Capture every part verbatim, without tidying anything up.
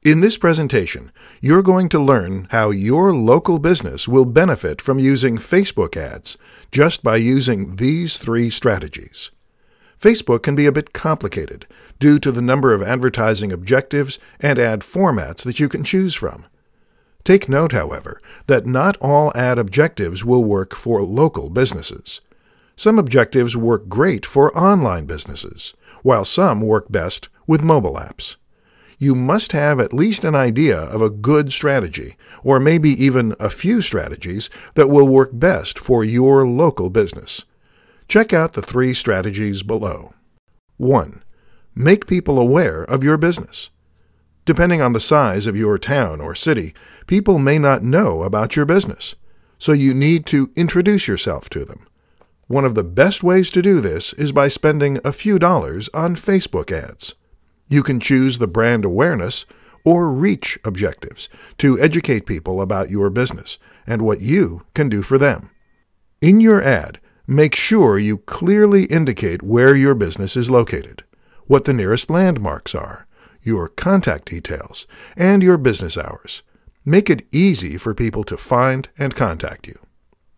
In this presentation, you're going to learn how your local business will benefit from using Facebook ads just by using these three strategies. Facebook can be a bit complicated due to the number of advertising objectives and ad formats that you can choose from. Take note, however, that not all ad objectives will work for local businesses. Some objectives work great for online businesses, while some work best with mobile apps. You must have at least an idea of a good strategy, or maybe even a few strategies that will work best for your local business. Check out the three strategies below. one. Make people aware of your business. Depending on the size of your town or city, people may not know about your business, so you need to introduce yourself to them. One of the best ways to do this is by spending a few dollars on Facebook ads. You can choose the brand awareness or reach objectives to educate people about your business and what you can do for them. In your ad, make sure you clearly indicate where your business is located, what the nearest landmarks are, your contact details, and your business hours. Make it easy for people to find and contact you.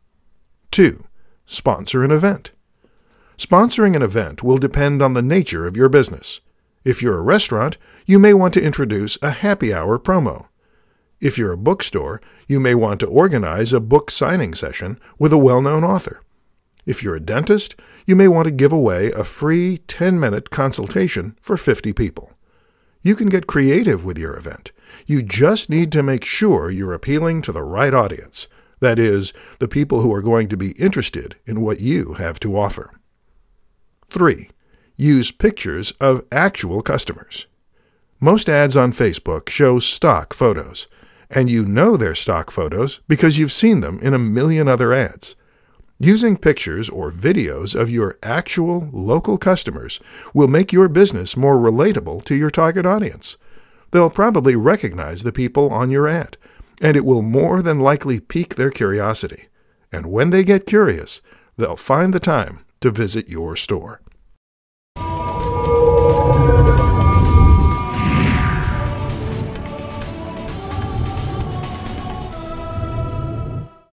two. Sponsor an event. Sponsoring an event will depend on the nature of your business. If you're a restaurant, you may want to introduce a happy hour promo. If you're a bookstore, you may want to organize a book signing session with a well-known author. If you're a dentist, you may want to give away a free ten-minute consultation for fifty people. You can get creative with your event. You just need to make sure you're appealing to the right audience, that is, the people who are going to be interested in what you have to offer. three. Use pictures of actual customers. Most ads on Facebook show stock photos, and you know they're stock photos because you've seen them in a million other ads. Using pictures or videos of your actual local customers will make your business more relatable to your target audience. They'll probably recognize the people on your ad, and it will more than likely pique their curiosity. And when they get curious, they'll find the time to visit your store.